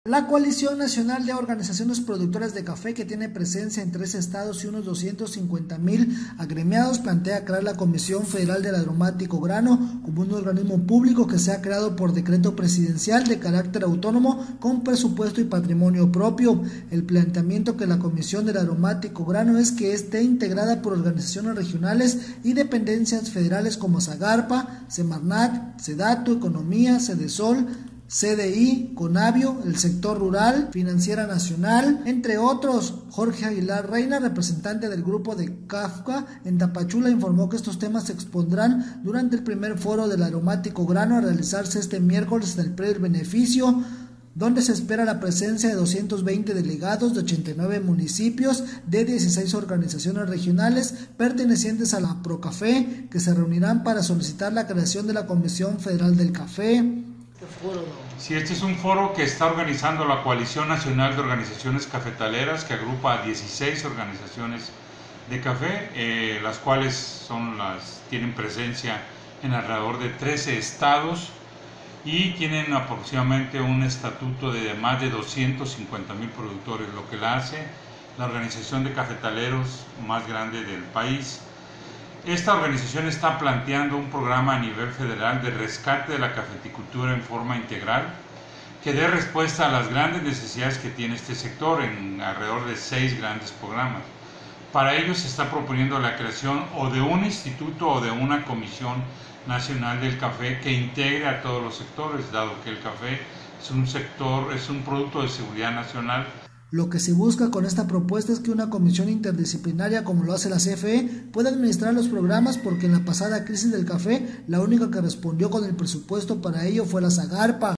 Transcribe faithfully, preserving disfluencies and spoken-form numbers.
La Coalición Nacional de Organizaciones Productoras de Café, que tiene presencia en tres estados y unos doscientos cincuenta mil agremiados, plantea crear la Comisión Federal del Aromático Grano como un organismo público que sea creado por decreto presidencial de carácter autónomo con presupuesto y patrimonio propio. El planteamiento que la Comisión del Aromático Grano es que esté integrada por organizaciones regionales y dependencias federales como Zagarpa, Semarnat, Sedatu, Economía, Sedesol, C D I, Conavio, el sector rural, Financiera Nacional, entre otros. Jorge Aguilar Reina, representante del grupo de Kafka en Tapachula, informó que estos temas se expondrán durante el primer foro del aromático grano a realizarse este miércoles en el predio del Beneficio, donde se espera la presencia de doscientos veinte delegados de ochenta y nueve municipios de dieciséis organizaciones regionales pertenecientes a la Procafé, que se reunirán para solicitar la creación de la Comisión Federal del Café. Sí, este es un foro que está organizando la Coalición Nacional de Organizaciones Cafetaleras, que agrupa a dieciséis organizaciones de café, eh, las cuales son las, tienen presencia en alrededor de trece estados y tienen aproximadamente un estatuto de más de doscientos cincuenta mil productores, lo que la hace la organización de cafetaleros más grande del país. Esta organización está planteando un programa a nivel federal de rescate de la cafeticultura en forma integral que dé respuesta a las grandes necesidades que tiene este sector en alrededor de seis grandes programas. Para ello se está proponiendo la creación o de un instituto o de una comisión nacional del café que integre a todos los sectores, dado que el café es un sector, es un producto de seguridad nacional. Lo que se busca con esta propuesta es que una comisión interdisciplinaria, como lo hace la C F E, pueda administrar los programas, porque en la pasada crisis del café, la única que respondió con el presupuesto para ello fue la Zagarpa.